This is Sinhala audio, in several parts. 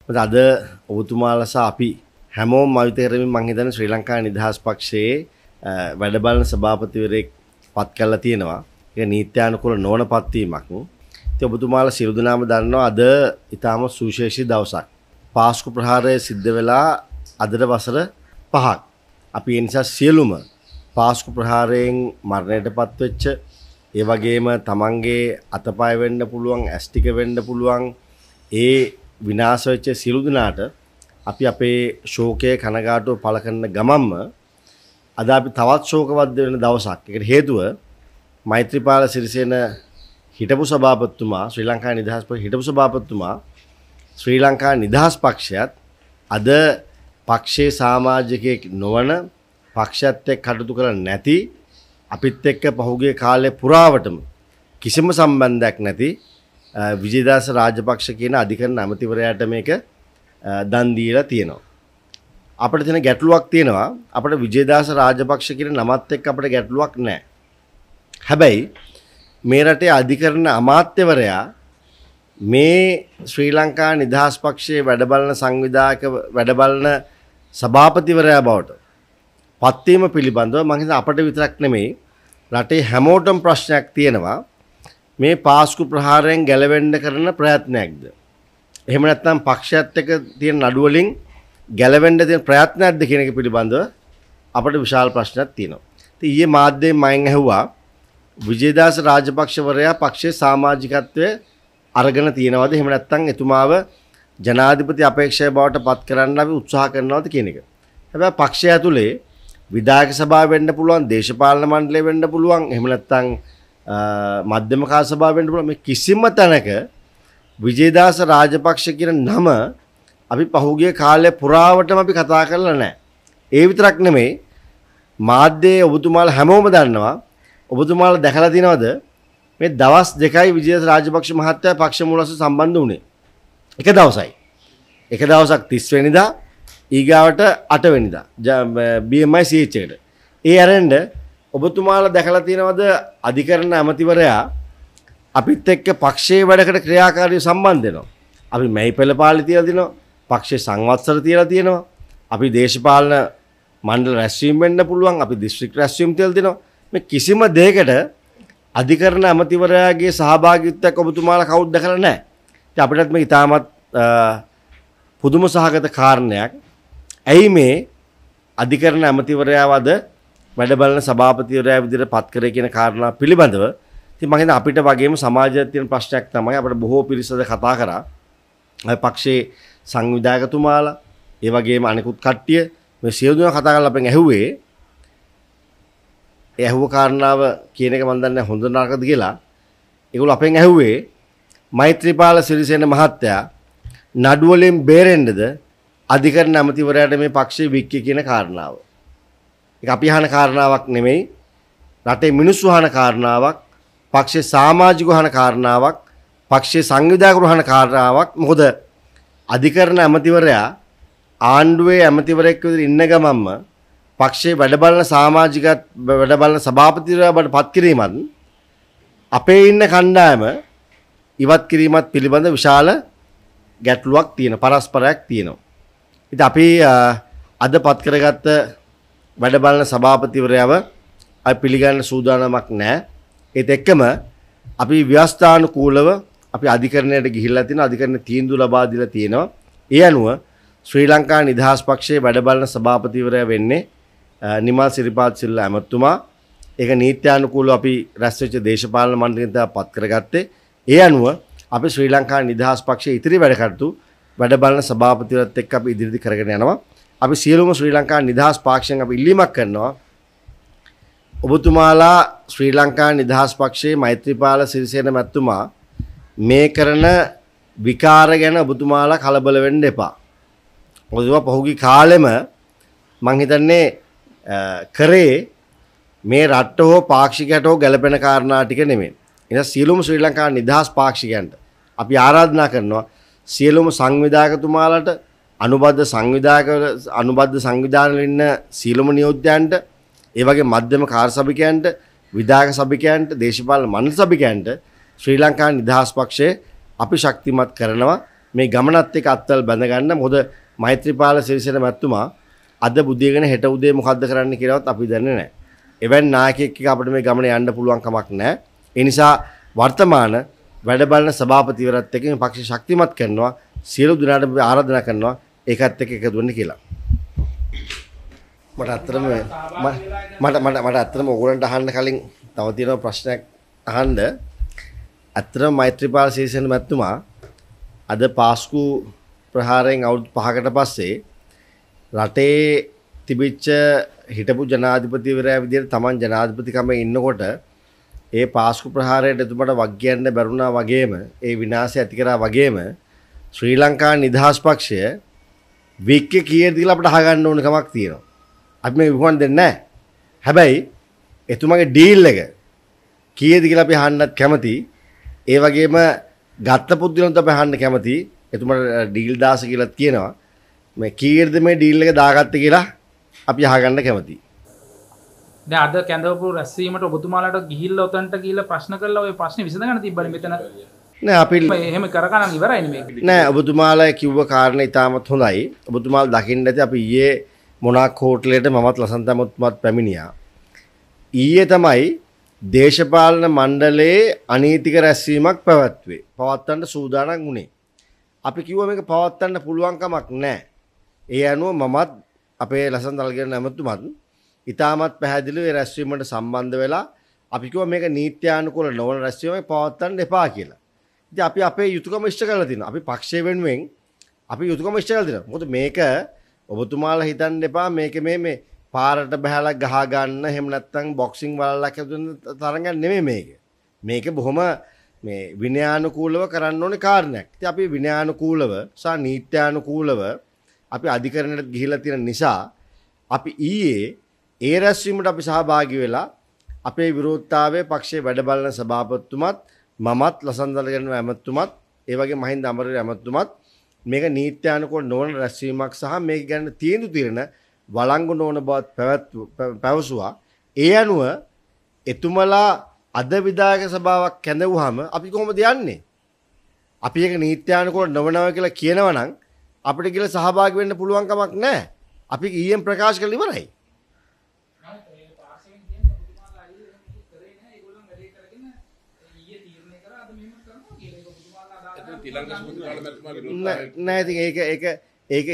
මොකද අද ඔබතුමාලා සහ අපි හැමෝම මවිත කරමින් මම හිතන්නේ ශ්‍රී ලංකා නිදහස් පක්ෂයේ වැඩ බලන සභාපතිවරයෙක් පත් කරලා තියෙනවා. ඒක නීත්‍යානුකූල නොවන පත්වීමක්. ඉතින් ඔබතුමාලා සියලු දෙනාම දන්නවා අද ඊටාම සුවිශේෂී දවසක්. පාස්කු ප්‍රහාරය සිද්ධ වෙලා අදට වසර 5ක්. අපි ඒ නිසා සියලුම පාස්කු ප්‍රහාරයෙන් මරණයටපත් වෙච්ච ඒ වගේම තමන්ගේ අතපය වෙන්න පුළුවන් ඇස් ටික වෙන්න පුළුවන් ඒ විනාශ වෙච්ච සියලු දෙනාට අපි අපේ ශෝකය කනගාටුව පළ කරන ගමන්ම අද අපි තවත් ශෝකවත් වෙන දවසක්. ඒකට හේතුව මෛත්‍රීපාල සිරිසේන හිටපු සභාපතිතුමා ශ්‍රී ලංකා නිදහස් පක්ෂ හිටපු සභාපතිතුමා ශ්‍රී ලංකා නිදහස් පක්ෂයත් අද පක්ෂයේ සමාජිකයෙක් නොවන පක්ෂයත් එක්ක කටයුතු කරන්නේ නැති අපිත් එක්ක පහුගිය කාලේ පුරාවටම කිසිම සම්බන්ධයක් නැති විජේදාස රාජපක්ෂ කියන අධිකරණ ඇමතිවරයාට මේක දන් දීලා තියෙනවා. අපිට තියෙන ගැටලුවක් තියෙනවා. අපිට විජේදාස රාජපක්ෂ කියන නමත් එක්ක අපිට ගැටලුවක් නැහැ. හැබැයි මේ රටේ අධිකරණ අමාත්‍යවරයා මේ ශ්‍රී ලංකා නිදහස් පක්ෂයේ වැඩ බලන සංවිධායක වැඩ බලන සභාපතිවරයා බවට පත්වීම පිළිබඳව මම හිතන්නේ අපිට විතරක් නෙමෙයි රටේ හැමෝටම ප්‍රශ්නයක් තියෙනවා. මේ පාස්කු ප්‍රහාරයෙන් ගැලවෙන්න කරන ප්‍රයත්නයක්ද? එහෙම නැත්නම් පක්ෂයත් එක්ක තියෙන නඩු වලින් ගැලවෙන්න තියෙන ප්‍රයත්නයක්ද කියන එක පිළිබඳව අපිට විශාල ප්‍රශ්නයක් තියෙනවා. ඉතින් ඊයේ මාධ්‍යයෙන් මම ඇහුවා විජේදාස රාජපක්ෂවරයා පක්ෂයේ සමාජිකත්වයේ අරගෙන තියනවාද? එහෙම නැත්නම් එතුමාව ජනාධිපති අපේක්ෂය බවට පත් කරන්න අපි උත්සාහ කරනවාද කියන එක. හැබැයි පක්ෂය ඇතුලේ විධායක සභාව වෙන්න පුළුවන්, දේශපාලන මණ්ඩලය වෙන්න පුළුවන්, එහෙම නැත්නම් මධ්‍යම කාර්ය සභාව වෙන්න පුළුවන්. මේ කිසිම තැනක විජේදාස රාජපක්ෂ කියන නම අපි පහුගිය කාලේ පුරාවටම අපි කතා කරලා නැහැ. ඒ විතරක් නෙමෙයි මාධ්‍යයේ ඔබතුමාලා හැමෝම දන්නවා. ඔබතුමාලා දැකලා තියෙනවද මේ දවස් දෙකයි විජේදාස රාජපක්ෂ මහත්තයා පක්ෂ මූලස්ස සම්බන්ධ වුණේ. එක දවසයි. එක දවසක් 30 වෙනිදා ඊගාවට 8 වෙනිදා BMI CH එකට. ඒ ඇරෙන්න ඔබතුමාලා දැකලා තියෙනවද අධිකරණ ඇමතිවරයා අපිත් එක්ක පක්ෂයේ වැඩකට ක්‍රියාකාරීව සම්බන්ධ වෙනවා. අපි මෙයි පෙළපාලි තියලා දිනවා. පක්ෂයේ සංවත්සර තියලා තියෙනවා. අපි දේශපාලන මණ්ඩල රැස්වීම වෙන්න පුළුවන්. අපි දිස්ත්‍රික් රැස්වීම තියලා දෙනවා. මේ කිසිම දෙයකට අධිකරණ ඇමතිවරයාගේ සහභාගීත්වයක් ඔබතුමාලා කවුරුත් දැකලා නැහැ. ඉතින් අපිටත් මේක ඉතාමත් පුදුම සහගත කාරණයක්. ඇයි මේ අධිකරණ ඇමතිවරයාවද වැඩ බලන සභාපතිවරයා විදිහට පත් කරේ කියන කාරණා පිළිබඳව ඉතින් මම හිතන්නේ අපිට වගේම සමාජයේ තියෙන ප්‍රශ්නයක් තමයි අපිට බොහෝ පිරිසද කතා කරා. අය පක්ෂයේ සංවිධායකතුමාලා ඒ වගේම අනිකුත් කට්ටිය මේ සියලු දෙනා කතා කරලා අපෙන් ඇහුවේ ඒ ඇහුව කාරණාව කියන එක මම දන්නේ හොඳ නරකද කියලා. ඒගොල්ලෝ අපෙන් ඇහුවේ මෛත්‍රීපාල සිරිසේන මහත්තයා නඩු වලින් බේරෙන්නද අධිකරණ ඇමතිවරයාට මේ පක්ෂයේ වික්කේ කියන කාරණාව. ඒක අපි අහන කාරණාවක් නෙමෙයි. රටේ මිනිස්සු අහන කාරණාවක්. පක්ෂයේ සමාජිකව අහන කාරණාවක්. පක්ෂයේ සංවිධායකව අහන කාරණාවක්. මොකද අධිකරණ ඇමතිවරයා ආණ්ඩුවේ ඇමතිවරයෙක් විදිහට ඉන්න ගමන්ම පක්ෂයේ වැඩ බලන සමාජිකත් වැඩ බලන සභාපතිවරයා බවට පත් කිරීමත් අපේ ඉන්න කණ්ඩායම ඉවත් කිරීමත් පිළිබඳ විශාල ගැටලුවක් තියෙන පරස්පරයක් තියෙනවා. ඉතින් අපි අද පත් කරගත්ත වැඩ බලන සභාපතිවරයාව අපි පිළිගන්න සූදානමක් නැහැ. ඒත් එක්කම අපි ව්‍යවස්ථානුකූලව අපි අධිකරණයට ගිහිල්ලා තියෙනවා. අධිකරණ තීන්දුව ලබා දීලා තියෙනවා. ඒ අනුව ශ්‍රී ලංකා නිදහස් පක්ෂයේ වැඩ බලන සභාපතිවරයා වෙන්නේ නිමල් සිරිපාත් සිල්වා ඇමතුමා. ඒක නීත්‍යානුකූලව අපි රැස් වෙච්ච දේශපාලන මණ්ඩලයෙන් තමයි පත් කරගත්තේ. ඒ අනුව අපි ශ්‍රී ලංකා නිදහස් පක්ෂයේ ඉතිරි වැඩ කටයුතු වැඩ බලන සභාපතිවරයාත් එක්ක අපි ඉදිරියට කරගෙන යනවා. අපි සියලුම ශ්‍රී ලංකා නිදහස් පාක්ෂයෙන් අපි ඉල්ලීමක් කරනවා. ඔබතුමාලා ශ්‍රී ලංකා නිදහස් පක්ෂයේ මෛත්‍රීපාල සිරිසේන මැතිතුමා මේ කරන විකාර ගැන ඔබතුමාලා කලබල වෙන්න එපා. මොකද පහුගිය කාලෙම මං හිතන්නේ කරේ මේ රට හෝ පාක්ෂිකයට හෝ ගැළපෙන කාරණා ටික නෙමෙයි. එන සියලුම ශ්‍රී ලංකා නිදහස් පාක්ෂිකයන්ට අපි ආරාධනා කරනවා සියලුම සංවිධායකතුමාලට අනුබද්ධ සංවිධාන වල ඉන්න සියලුම නියෝජ්‍යයන්ට ඒ වගේ මධ්‍යම කාර්ය සභිකයන්ට විධායක සභිකයන්ට දේශපාලන මණ්ඩල සභිකයන්ට ශ්‍රී ලංකා නිදහස් පක්ෂයේ අපි ශක්තිමත් කරනවා මේ ගමනත් එක්ක අත්වල බැඳ ගන්න. මොකද මෛත්‍රීපාල සිරිසේන මැතිතුමා අද බුදියගෙන හෙට උදේ මොකද්ද කරන්න කියලාවත් අපි දන්නේ නැහැ. එවැනි නායකයෙක් එක්ක අපිට මේ ගමන යන්න පුළුවන් කමක් නැහැ. ඒ නිසා වර්තමාන වැඩ බලන සභාපතිවරත් එක්ක මේ පක්ෂ ශක්තිමත් කරනවා. සියලු දෙනාට ආරාධනා කරනවා ඒකත් එක්ක එකතු වෙන්න කියලා. මට අත්‍තරම ඕගොල්ලන්ට අහන්න කලින් තව තියෙන ප්‍රශ්නයක් අහන්න. අත්‍තරම මෛත්‍රීපාල සිරිසේන මැතිතුමා අද පාස්කු ප්‍රහාරයෙන් අවුරුදු 5කට පස්සේ රටේ තිබිච්ච හිටපු ජනාධිපතිවරයා විදිහට Taman ජනාධිපතිකමේ ඉන්නකොට ඒ පාස්කු ප්‍රහාරයට එතුමට වග්ගයන්න බැරුණා වගේම ඒ විනාශය ඇති කරා වගේම ශ්‍රී ලංකා නිදහස් පක්ෂය වික්කේ කීයද කියලා අපිට අහගන්න ඕන කමක් තියෙනවා. අපි මේ විකුණන් දෙන්නේ නැහැ. හැබැයි එතුමාගේ ඩීල් එක කීයද කියලා අපි අහන්නත් කැමතියි. ඒ වගේම ගත්ත පුද්ගලයන්ට අපි අහන්න කැමතියි. එතුමාට ඩීල් දාස කියලා කියනවා. මේ කීයද මේ ඩීල් එක දාගත්තේ කියලා අපි අහගන්න කැමතියි. දැන් අද කැඳවපු රැස්වීමට ඔබතුමාලාට ගිහිල්ලා උතන්ට ගිහිල්ලා ප්‍රශ්න කරලා ওই ප්‍රශ්නේ විසඳගන්න තිබ්බනේ මෙතන. නෑ අපි එහෙම කරගන්න ඉවරයිනේ මේක. නෑ ඔබතුමාලා කිව්ව කාරණේ ඉතාමත් හොඳයි. ඔබතුමාලා දකින්න ඇති අපි ඊයේ මොනාක් හෝටලයට මමත් ලසන්තමුත්මත් පැමිණියා. ඊයේ තමයි දේශපාලන මණ්ඩලයේ අනීතික රැස්වීමක් පැවැත්වුවේ. පවත්වන්න සූදානම් වුණේ. අපි කිව්වා මේක පවත්වන්න පුළුවන් කමක් නැහැ. ඒ අනුව මමත් අපේ ලසන් දල්ගෙන නැමතුමත් ඉතාමත් පැහැදිලිව ඒ රැස්වීමට සම්බන්ධ වෙලා අපි කිව්වා මේක නීත්‍යානුකූල නොවන රැස්වීමක් පවත්වන්න එපා කියලා. ඉතින් අපි අපේ යුතුයකම ඉෂ්ට කරලා තිනවා. අපි පක්ෂය වෙනුවෙන් අපි යුතුයකම ඉෂ්ට කරලා තිනවා. මොකද මේක ඔබතුමාලා හිතන්න එපා මේක මේ පාරට බහැලා ගහ ගන්න එහෙම නැත්නම් බොක්සිං වලල්ලක් හදුන තරඟක් නෙමෙයි මේක. මේක බොහොම මේ විනයානුකූලව කරන්න ඕනේ කාරණයක්. ඉතින් අපි විනයානුකූලව සහ නීත්‍යානුකූලව අපි අධිකරණයට ගිහිලා තියෙන නිසා අපි ඊයේ ඒ රැස්වීමට අපි සහභාගී වෙලා අපේ විරෝධතාවයේ පක්ෂයේ වැඩ බලන සභාපතිතුමත් මමත් ලසන්දලගෙන ඇමතුමත් ඒ වගේ මහින්ද අමරවීර ඇමතුමත් මේක නීත්‍යානුකූල නොවන රැස්වීමක් සහ මේක ගැන තීන්දුව తీරන වළංගු නොවන බවත් පැවසුවා. ඒ අනුව එතුමලා අද විධායක සභාවක් කැඳවුවාම අපි කොහොමද යන්නේ? අපි ඒක නීත්‍යානුකූල නොවනවා කියලා කියනවා නම් අපිට කියලා සහභාගී වෙන්න පුළුවන් කමක් නැහැ. අපි ඊයෙන් ප්‍රකාශ කළ ඉවරයි. නෑ ඉතින් ඒක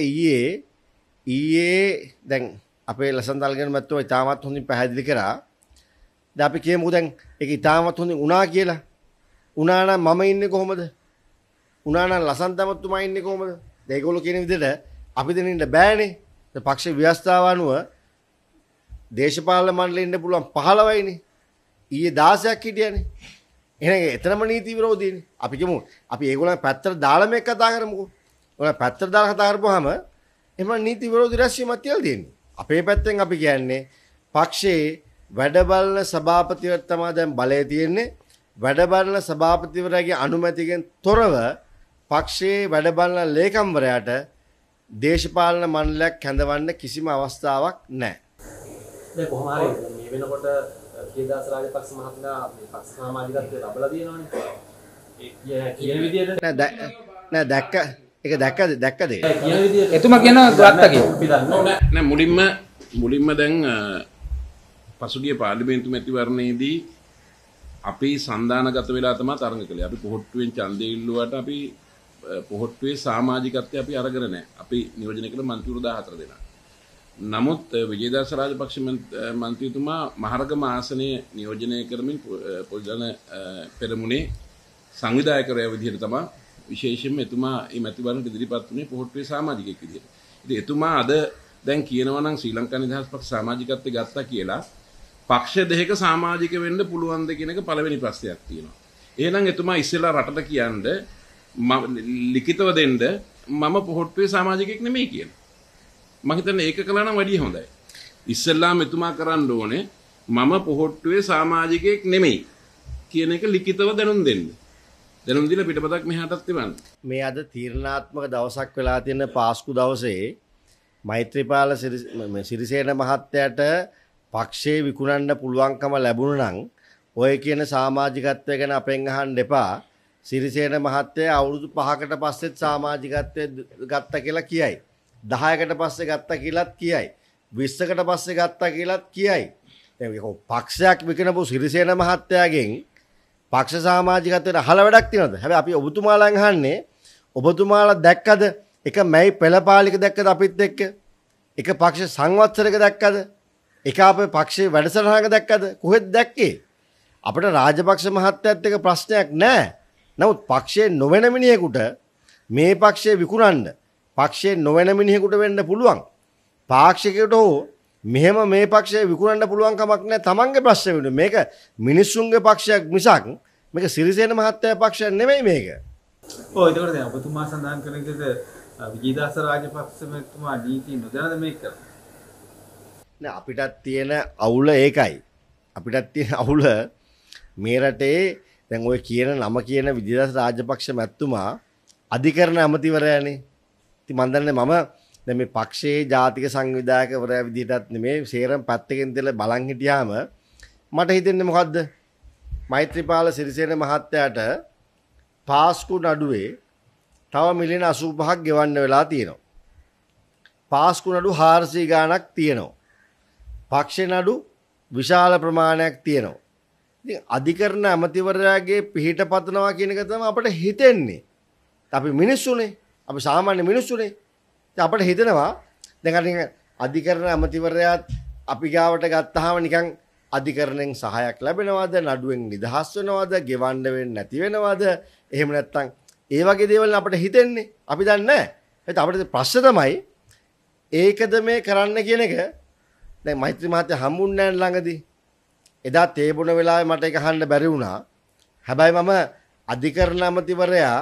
ඊයේ දැන් අපේ ලසන්දල්ගෙන මැතිතුමා ඉතාමත් හොඳින් පැහැදිලි කරා. දැන් අපි කියමුකෝ දැන් ඒක ඉතාමත් හොඳින් වුණා කියලා. වුණා නම් මම ඉන්නේ කොහොමද? වුණා නම් ලසන්තමතුමා ඉන්නේ කොහොමද? දැන් ඒගොල්ලෝ කියන විදිහට අපි දෙන්න ඉන්න බෑනේ. දැන් පක්ෂ ව්‍යවස්ථාව අනුව දේශපාලන මණ්ඩලෙ ඉන්න පුළුවන් 15යිනේ. ඊයේ 16ක් හිටියනේ. එහෙනම් එතනම නීති විරෝධීනේ. අපි කියමු අපි ඒගොල්ලන් පැත්තට දාලා මේක කතා කරමුකෝ. ඔයාලා පැත්තට දාලා කතා කරපුවාම එහෙම නීති විරෝධී රැස්වීමක් තියලා තියෙන්නේ. අපේ පැත්තෙන් අපි කියන්නේ පක්ෂයේ වැඩ බලන සභාපතිවරයා තමයි දැන් බලය තියෙන්නේ. වැඩ බලන සභාපතිවරයාගේ අනුමැතියෙන් තොරව පක්ෂයේ වැඩ බලන ලේකම්වරයාට දේශපාලන මණ්ඩලයක් කැඳවන්න කිසිම අවස්ථාවක් නැහැ. දැන් කොහොම හරි මේ වෙනකොට විජේදාස රාජපක්ෂ මහත්මයා මේ පක්ෂ සමාජිකත්වයට ලබලා තියෙනවනේ. ඒ කියන විදිහට නෑ දැක්කද? කියන විදිහට එතුමා කියනවා ගත්තා කියලා. නෑ මුලින්ම දැන් පසුගිය පාර්ලිමේන්තු මැතිවරණයේදී අපි සන්දානගත වෙලා තමයි තරඟ කළේ. අපි පොහොට්ටුවෙන් ඡන්දය ඉල්ලුවාට අපි පොහොට්ටුවේ සමාජිකත්වය අපි අරගෙන නැහැ. අපි නියෝජනය කළ මන්ත්‍රීවරු 14 දෙනා. නමුත් විජේදාස රාජපක්ෂ මන්ත්‍රීතුමා මහරගම ආසනයේ නියෝජනය කරමින් පොල්දන පෙරමුණේ සංවිධායකවරයා විදිහට තමයි විශේෂයෙන්ම එතුමා මේ මැතිවරණයට ඉදිරිපත් වුණේ පොහොට්ටුවේ සමාජිකයෙක් විදිහට. ඉතින් එතුමා අද දැන් කියනවා නම් ශ්‍රී ලංකා නිදහස් පක්ෂ සමාජිකත්වය ගත්තා කියලා පක්ෂ දෙකක සමාජික වෙන්න පුළුවන්ද කියන එක පළවෙනි ප්‍රශ්නයක් තියෙනවා. එහෙනම් එතුමා ඉස්සෙල්ලා රටට කියන්නේ ලිඛිතව දෙන්න මම පොහොට්ටුවේ සමාජිකයෙක් නෙමෙයි කියලා. මම හිතන්නේ ඒක කළා නම් වැඩිය හොඳයි. ඉස්සෙල්ලාම එතුමා කරන්න ඕනේ මම පොහොට්ටුවේ සමාජිකයෙක් නෙමෙයි කියන එක ලිඛිතව දැනුම් දෙන්න. දැනුම් දීලා පිටපතක් මෙහාටත් එවන්න. මේ අද තීරණාත්මක දවසක් වෙලා තියෙන පාස්කු දවසේ මෛත්‍රීපාල සිරිසේන මහත්තයාට පක්ෂේ විකුණන්න පුළුවන්කම ලැබුණා නම් ඔය කියන සමාජිකත්වය ගැන අපෙන් අහන්න එපා. සිරිසේන මහත්තයා අවුරුදු 5කට පස්සෙත් සමාජිකත්වයේ ගත්තා කියලා කියයි. 10කට පස්සේ ගත්තා කියලාත් කියයි. 20කට පස්සේ ගත්තා කියලාත් කියයි. දැන් පක්ෂයක් විකිනපු සිරිසේන මහත්තයාගෙන් පක්ෂ සමාජිකත්වයට අහලා වැඩක් තියනවද? හැබැයි අපි ඔබතුමාලන් අහන්නේ ඔබතුමාලා දැක්කද එක මැයි පෙළපාලික දැක්කද අපිත් එක්ක? එක පක්ෂ සංවත්සරයක දැක්කද? එක අපේ පක්ෂයේ වැඩසටහනක දැක්කද? කොහෙද දැක්කේ? අපිට රාජපක්ෂ මහත්තයත් එක්ක ප්‍රශ්නයක් නැහැ. නමුත් පක්ෂයේ නොවන මිනිහෙකුට මේ පක්ෂයේ විකුණන්න පක්ෂයේ නොවන මිනිහෙකුට වෙන්න පුළුවන්. පාක්ෂිකයට හෝ මෙහෙම මේ පක්ෂයේ විකුණන්න පුළුවන් කමක් නැහැ. තමන්ගේ ප්‍රශ්න වෙන්නේ. මේක මිනිස්සුන්ගේ පක්ෂයක් මිසක් මේක සිරිසේන මහත්තයා පක්ෂයක් නෙමෙයි මේක. ඔව් ඒකට දැන් ඔබතුමා සඳහන් කරන විදිහට විජේදාස රාජපක්ෂ මහත්මයා නීති නොදැනද මේක කරන්නේ? නෑ අපිටත් තියෙන අවුල ඒකයි. අපිටත් තියෙන අවුල මේ රටේ දැන් ඔය කියන නම කියන විජේදාස රාජපක්ෂ මැතිතුමා අධිකරණ ඇමතිවරයානේ. ඉතින් මම දන්නේ මම දැන් මේ පක්ෂයේ ජාතික සංවිධායකවරයා විදිහටත් නෙමෙයි සේරම පැත්තකින් තියලා බලන් හිටියාම මට හිතෙන්නේ මොකද්ද? මෛත්‍රීපාල සිරිසේන මහත්තයාට පාස්කු නඩුවේ තව මිලියන 85ක් ගෙවන්න වෙලා තියෙනවා. පාස්කු නඩු 400 ගාණක් තියෙනවා. පක්ෂ නඩු විශාල ප්‍රමාණයක් තියෙනවා. ඉතින් අධිකරණ ඇමතිවරයාගේ පිහිට පතනවා කියන එක තමයි අපිට හිතෙන්නේ. අපි මිනිස්සුනේ. අපි සාමාන්‍ය මිනිස්සුනේ. ඉතින් අපිට හිතෙනවා දැන් අර අධිකරණ ඇමතිවරයාත් අපි ගාවට ගත්තාම නිකන් අධිකරණයෙන් සහායක් ලැබෙනවද? නඩුවෙන් නිදහස් වෙනවද? ගෙවන්න වෙන්නේ නැති වෙනවද? එහෙම නැත්නම් ඒ වගේ දේවල් අපිට හිතෙන්නේ. අපි දන්නේ නැහැ. ඒත් අපිට ප්‍රශ්න තමයි ඒකද මේ කරන්න කියන එක. දැන් මෛත්‍රී මහත්තයා හම්බුන්නේ නැහැ ළඟදී. එදා තේබුණ වෙලාවේ මට ඒක අහන්න බැරි වුණා. හැබැයි මම අධිකරණ ඇමතිවරයා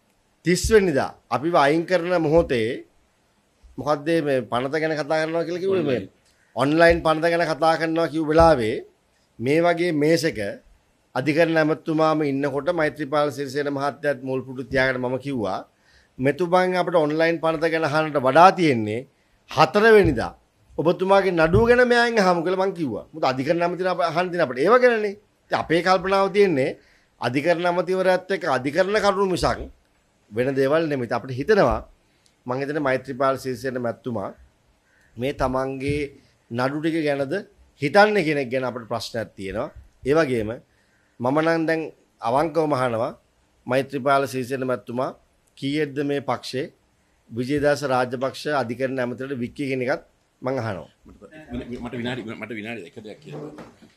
30 වෙනිදා අපිව අයින් කරන මොහොතේ මොකද්ද මේ පනත ගැන කතා කරනවා කියලා කිව්වේ මේ ඔන්ලයින් පනත ගැන කතා කරනවා කිව්ව වෙලාවේ මේ වගේ මේසක අධිකරණ ඇමතුමාම ඉන්නකොට මෛත්‍රීපාල සිරිසේන මහත්තයාත් මුල් පුටු තියාගෙන මම කිව්වා මෙතුමන් අපිට ඔන්ලයින් පනත ගැන අහන්නට වඩා තියෙන්නේ 4 වෙනිදා ඔබතුමාගේ නඩුව ගැන මෙයන් අහමු කියලා මං කිව්වා. මොකද අධිකරණ ඇමතිවරයා අහන්න තියෙන අපිට ඒව ගැනනේ. ඉතින් අපේ කල්පනාව තියෙන්නේ අධිකරණ ඇමතිවරයාත් එක්ක අධිකරණ කරුණු මිසක් වෙන දේවල් නෙමෙයි. අපිට හිතනවා මං හිතන්නේ මෛත්‍රීපාල සිරිසේන මැතිතුමා මේ තමන්ගේ නඩු ටික ගැනද හිතන්නේ කෙනෙක් ගැන අපිට ප්‍රශ්නයක් තියෙනවා. ඒ වගේම මම නම් දැන් අවංකවම අහනවා මෛත්‍රීපාල සිරිසේන මැතිතුමා කීයේද මේ පක්ෂේ විජේදාස රාජපක්ෂ අධිකරණ ඇමතිවරට වික්කී කියන එකත් මං අහනවා. මට විනාඩි එක දෙයක් කියන්න.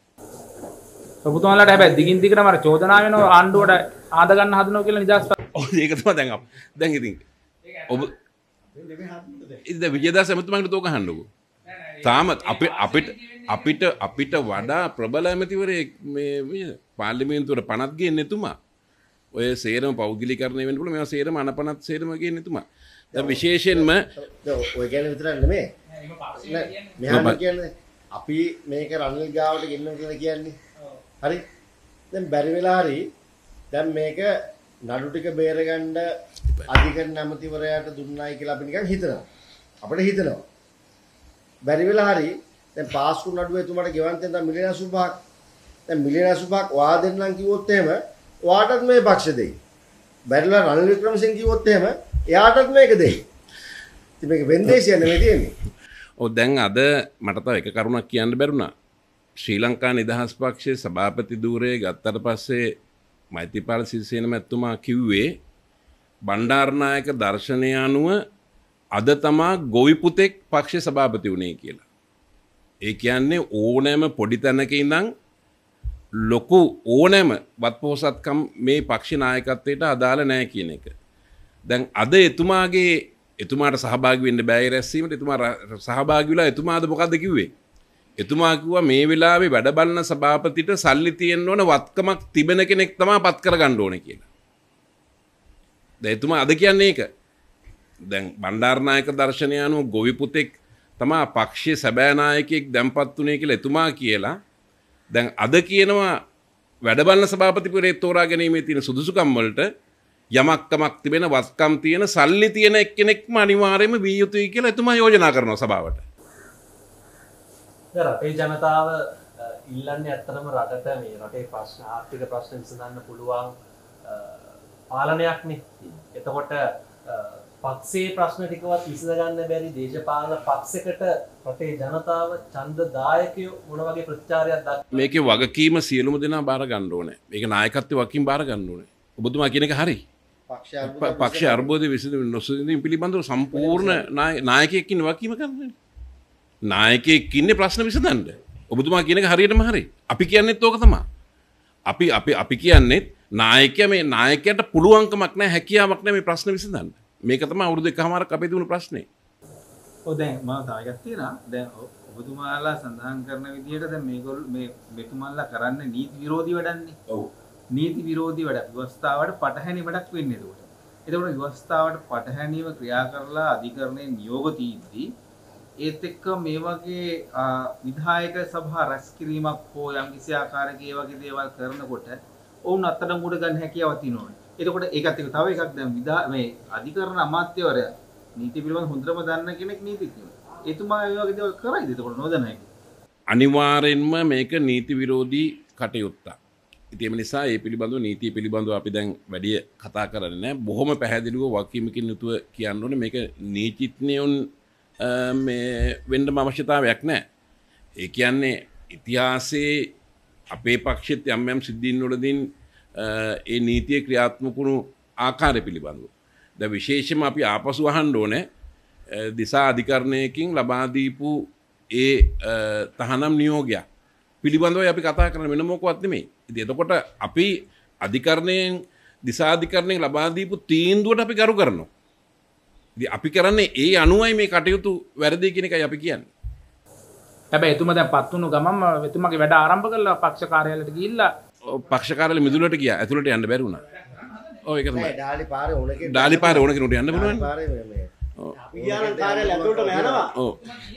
ඔබතුමාලාට හැබැයි දිගින් දිගටම අර චෝදනා වෙනවා ආණ්ඩුවට ආද ගන්න හදනවා කියලා නිදහස් ඔව් ඒක තමයි දැන් ඉතින් ඔබ ඉතින් විජේදාස ඇමතුමාට තෝක අහන්නකෝ. තාමත් අපිට වඩා ප්‍රබල ඇමතිවරයෙක් මේ පාර්ලිමේන්තුවට පනත් ගේන්නේ එතුමා. ඔය සේරම පෞද්ගලිකරණය වෙන්න පුළුවන් මේවා සේරම අනපනත් සේරම ගේන්නේ එතුමා. දැන් විශේෂයෙන්ම ඔය කියන්නේ විතරක් නෙමෙයි. මෙහාම කියන්නේ අපි මේක රනිල් ගාවට ගෙන්නන කියලා කියන්නේ. හරි. දැන් බැරි වෙලා හරි දැන් මේක නඩු ටික බේරගන්න අධිකරණ ඇමතිවරයාට දුන්නයි කියලා අපි නිකන් හිතනවා. අපිට හිතනවා. බැරි වෙලා හරි දැන් පාස්කු නඩුව එතුමාට ගෙවන්න තියෙන මිලියන 85ක්. දැන් මිලියන 85ක් ඔයා දෙන්නම් කිව්වොත් එහෙම ඔයාටත් මේ පක්ෂ දෙයි. බැරිලා රනිල් වික්‍රමසිංහ කිව්වොත් එහෙම එයාටත් මේක දෙයි. ඉතින් මේක වෙන්දේසිය නෙමෙයි තියෙන්නේ. ඔව් දැන් අද මට තව එක කරුණක් කියන්න බැරුණා. ශ්‍රී ලංකා නිදහස් පක්ෂයේ සභාපති ධූරය ගත්තට පස්සේ මෛත්‍රීපාල සිරිසේන මැතිතුමා කිව්වේ බණ්ඩාරනායක දර්ශනය අනුව අද තමා ගොවි පුතෙක් පක්ෂ සභාපති වුණේ කියලා. ඒ කියන්නේ ඕනෑම පොඩි තැනක ඉඳන් ලොකු ඕනෑම වත්පොහොසත්කම් මේ පක්ෂ නායකත්වයට අදාළ නැහැ කියන එක. දැන් අද එතුමාට සහභාගී වෙන්න බෑ රැස්වීමට. එතුමා සහභාගී වෙලා එතුමාද මොකද්ද කිව්වේ? එතුමා කිව්වා මේ වෙලාවේ වැඩ බලන සභාපතිට සල්ලි තියෙන්න ඕන වත්කමක් තිබෙන කෙනෙක් තමයි පත් කරගන්න ඕනේ කියලා. දැන් එතුමා අද කියන්නේ ඒක. දැන් බණ්ඩාරනායක දර්ශනය අනුව ගොවි පුතෙක් තමයි පක්ෂයේ සැබෑ නායකයෙක් දැන්පත් උනේ කියලා එතුමා කියලා. දැන් අද කියනවා වැඩ බලන සභාපතිවරයෙක් තෝරා ගැනීමේ තියෙන සුදුසුකම් වලට යමක්කමක් තිබෙන වත්කම් තියෙන සල්ලි තියෙන එක්කෙනෙක්ම අනිවාර්යයෙන්ම විය යුතුයි කියලා එතුමා යෝජනා කරනවා සභාවට. රටේ ජනතාව ඉල්ලන්නේ ඇත්තටම රටට මේ රටේ ප්‍රශ්න ආර්ථික ප්‍රශ්න විසඳන්න පුළුවන් පාලනයක්නේ. එතකොට පක්ෂයේ ප්‍රශ්න ටිකවත් විසඳ ගන්න බැරි දේශපාලන පක්ෂයකට රටේ ජනතාව ඡන්දදායකයෝ මොන වගේ ප්‍රතිචාරයක් දක්වනවා? මේකේ වගකීම සියලුම දෙනා බාර ගන්න ඕනේ. මේක නායකත්වයේ වගකීම බාර ගන්න ඕනේ. ඔබතුමා කියන එක හරි. පක්ෂ අර්බුද විසඳුම් නොසඳීම් පිළිබඳව සම්පූර්ණ නායකයෙක් ඉන්න වගකීම ගන්න. නායකයෙක් ඉන්නේ ප්‍රශ්න විසඳන්න. ඔබතුමා කියන එක හරියටම හරි. අපි කියන්නේත් ඕක තමයි. අපි කියන්නේ නායකයා මේ නායකයාට පුළුවන්කමක් නැහැ හැකියාවක් නැහැ මේ ප්‍රශ්න විසඳන්න. මේක තමයි අවුරුදු එකමාරක් අපේ තිබුණු ප්‍රශ්නේ. ඔව් දැන් මම තව එකක් තියෙනවා. දැන් ඔබතුමාලා සඳහන් කරන විදිහට දැන් මේගොල්ලෝ මේ මෙතුමාලා කරන්නේ නීති විරෝධී වැඩන්නේ. ඔව්. නීති විරෝධී වැඩ ව්‍යවස්ථාවට පටහැනි වැඩක් වෙන්නේ එතකොට. එතකොට ව්‍යවස්ථාවට පටහැනිව ක්‍රියා කරලා අධිකරණයේ නියෝග තීන්දුවදී ඒත් එක්ක මේ වගේ විධායක සභා රැස් කිරීමක් හෝ යම් කිසි ආකාරයක ඒ වගේ දේවල් කරනකොට ඔවුන් අත්අඩංගුවට ගන්න හැකියාවක් තියෙනවනේ. එතකොට ඒකත් එක්ක තව එකක් දැන් මේ අධිකරණ අමාත්‍යවරයා නීති පිළිබඳ හොඳටම දන්න කෙනෙක් නීතිඥයෙක්. එතුමා ඒ වගේ දේවල් කරයිද එතකොට නොදැන හැටි? අනිවාර්යෙන්ම මේක නීති විරෝධී කටයුත්තක්. ඉතින් ඒ නිසා ඒ පිළිබඳව නීතිය පිළිබඳව අපි දැන් වැඩි කතා කරන්නේ නැහැ. බොහොම පැහැදිලිව වකීමකින් යුතුව කියන්න ඕනේ මේක නීතිඥයන් මේ වෙන්නම අවශ්‍යතාවයක් නැහැ. ඒ කියන්නේ ඉතිහාසයේ අපේ පක්ෂෙත් යම් සිද්ධීන් වලදී ඒ නීතිය ක්‍රියාත්මක වුණු ආකාරය පිළිබඳව. දැන් විශේෂයෙන්ම අපි ආපසු අහන්න ඕනේ දිසා අධිකරණයකින් ලබා දීපු ඒ තහනම් නියෝගයක් පිළිබඳව අපි කතා කරන වෙන මොකවත් නෙමෙයි. ඉතින් එතකොට අපි අධිකරණයෙන් දිසා අධිකරණයෙන් ලබා දීපු තීන්දුවට අපි ගරු කරනවා. ඉතින් අපි කරන්නේ ඒ අනුවයි මේ කටයුතු වැරදි කියන එකයි අපි කියන්නේ. හැබැයි එතුමා දැන් පත් වුණු ගමන්ම එතුමාගේ වැඩ ආරම්භ කළා පක්ෂ කාර්යාලයට ගිහිල්ලා පක්ෂ කාර්යාලෙ මිදුලට ගියා. ඇතුළට යන්න බැරි වුණා. ඔව් ඒක තමයි. ඩාලි පාරේ ඕන කෙනෙකුට යන්න පුළුවන්. අපි ගියානම් කාර්යාලය ඇතුළටම යනවා. ඔව්.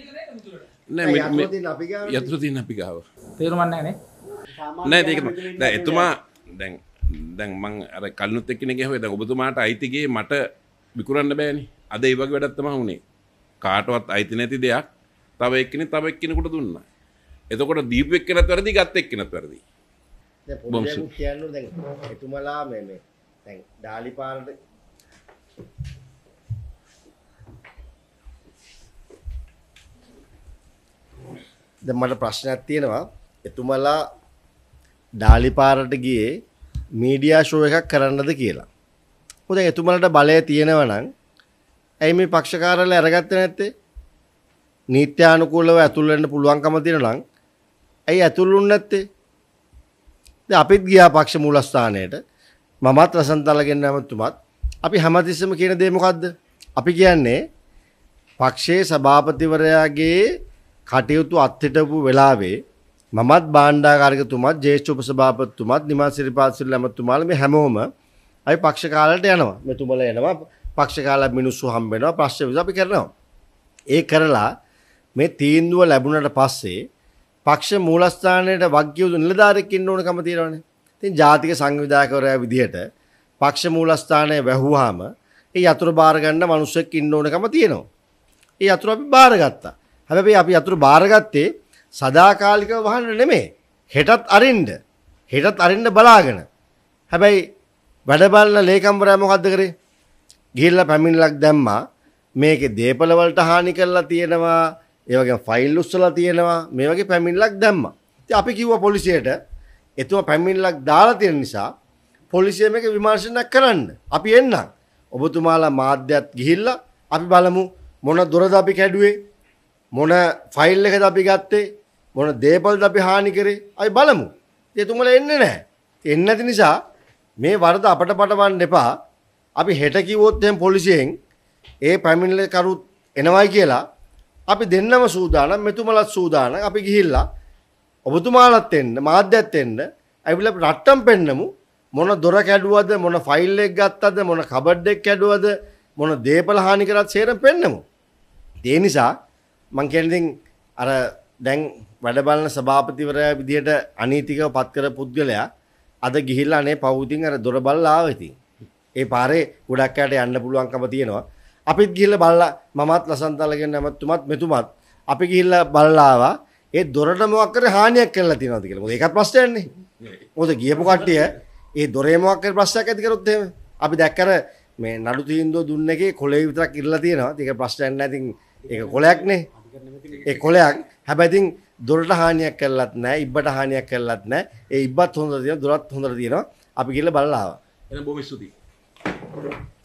නෑ යතුරු තියෙන අපි ගාව. තේරුම් නැහැ නේ. නෑ ඒක තමයි. දැන් එතුමා දැන් මං අර කලිනුත් එක්කෙනෙක් ගහුවේ දැන් ඔබතුමාට අයිතිගේ මට විකුරන්න බෑනේ. අද ඒ වගේ වැඩක් තමයි වුනේ. කාටවත් අයිති නැති දෙයක් තව එක්කෙනෙකුට දුන්නා. එතකොට දීපු එක්කෙනත් වැරදි ගත්ත එක්කෙනත් වැරදි. දැන් පොඩ්ඩක් කියන්න දැන් එතුමලා මේ දැන් ඩාලි පාරට දැන් මට ප්‍රශ්නයක් තියෙනවා. එතුමලා ඩාලි පාරට ගියේ මීඩියා ෂෝ එකක් කරන්නද කියලා. මොකද එතුමලට බලය තියෙනවා නම් ඇයි මේ පක්ෂ කාර්යාලය අරගත්තේ නැත්තේ? නීත්‍යානුකූලව ඇතුල් වෙන්න පුළුවන්කම තියෙනවා නම් ඇයි ඇතුල් වුන්නේ නැත්තේ? දැන් අපිත් ගියා පක්ෂ මූලස්ථානයට. මමත් රසන්තලගෙන් නැමතුමත් අපි හැමතිස්සෙම කියන දේ මොකද්ද? අපි කියන්නේ පක්ෂයේ සභාපතිවරයාගේ කටයුතු අත්හිටපු වෙලාවේ මමත් භාණ්ඩාගාරිකතුමත් ජ්‍යෙෂ්ඨ උපසභාපතිතුමත් නිමල් සිරිපාත් සිරිල් ඇමතුමාලා මේ හැමෝම අපි පක්ෂ කාලයට යනවා. මෙතුමලා එනවා පක්ෂ කාලේ මිනිස්සු හම්බ වෙනවා ප්‍රශ්න විසඳ අපි කරනවා. ඒ කරලා මේ තීන්දුව ලැබුණට පස්සේ පක්ෂ මූලස්ථානයේ වග්කියුතු නිලධාරියෙක් ඉන්න ඕනකම තියෙනවානේ. ඉතින් ජාතික සංවිධායකවරයා විදිහට පක්ෂ මූලස්ථානයේ වැහුවාම ඒ යතුරු බාර ගන්න මිනිස්සෙක් ඉන්න ඕනකම තියෙනවා. ඒ යතුරු අපි බාරගත්තා. හැබැයි අපි යතුරු බාරගත්තේ සදාකාලිකව වහන්න නෙමෙයි. හෙටත් අරින්න බලාගෙන. හැබැයි වැඩ බලන ලේකම්වරයා මොකද්ද කරේ? ගිහිල්ලා පැමිණිල්ලක් දැම්මා. මේකේ දේපල වලට හානි කරලා තියෙනවා. ඒ වගේම ෆයිල් උස්සලා තියෙනවා. මේ වගේ පැමිණිල්ලක් දැම්මා. ඉතින් අපි කිව්වා පොලිසියට එතුමා පැමිණිල්ලක් දාලා තියෙන නිසා පොලිසිය මේක විමර්ශනයක් කරන්න. අපි එන්නම්. ඔබතුමාලා මාධ්‍යත් ගිහිල්ලා අපි බලමු මොන දොරද අපි කැඩුවේ? මොන ෆයිල් එකද අපි ගත්තේ? මොන දේපල්ද අපි හානි කරේ? අපි බලමු. එතුමලා එන්නේ නැහැ. එන්නේ නැති නිසා මේ වරද අපට පටවන්න එපා. අපි හෙට කිව්වොත් එහෙනම් පොලිසියෙන් ඒ පැමිණිල්ල කරුත් එනවයි කියලා අපි දෙන්නම සූදානම්, මෙතුමලත් සූදානම්. අපි ගිහිල්ලා ඔබතුමාලත් එන්න, මාධ්‍යත් එන්න, අයිබල රට්ටම් පෙන්නමු. මොන දොර කැඩුවද, මොන ෆයිල් එක ගත්තද, මොන කබඩ් එක කැඩුවද, මොන දේපල හානි කරත් සේරම පෙන්නමු. ඒ නිසා මං කියන්නේ අර දැන් වැඩ බලන සභාපතිවරයා විදියට අනීතිකව පත් කර පුද්ගලයා අද ගිහිල්ලා අනේ පවුතින් අර දොර බලලා ආවා ඉතින්. ඒ පාරේ ගොඩක් යට යන්න පුළුවන්කම තියෙනවා. අපිත් ගිහිල්ලා බලලා මමත් ලසන්තලගෙන් නැමතුමත් මෙතුමත් අපි ගිහිල්ලා බලලා ආවා. ඒ දොරට මොකක් කරේ හානියක් කරලා තියෙනවද කියලා. මොකද ඒකත් ප්‍රශ්නයක්නේ. මොකද ගියපු කට්ටිය ඒ දොරේ මොකක් කරේ ප්‍රශ්නයක් ඇති කරොත් එහෙම අපි දැක්කර මේ නඩු තීන්දුව දුන්න එකේ කොලේ විතරක් ඉරලා තියෙනවා. ඒක ප්‍රශ්නයක් නෑ. ඉතින් ඒක කොලයක්නේ. ඒ කොලයක්. හැබැයි ඉතින් දොරට හානියක් කරලත් නෑ, ඉබ්බට හානියක් කරලත් නෑ. ඒ ඉබ්බත් හොඳට තියෙනවා, දොරත් හොඳට තියෙනවා. අපි ගිහලා බලලා ආවා. එහෙනම් බොහොම ස්තුතියි.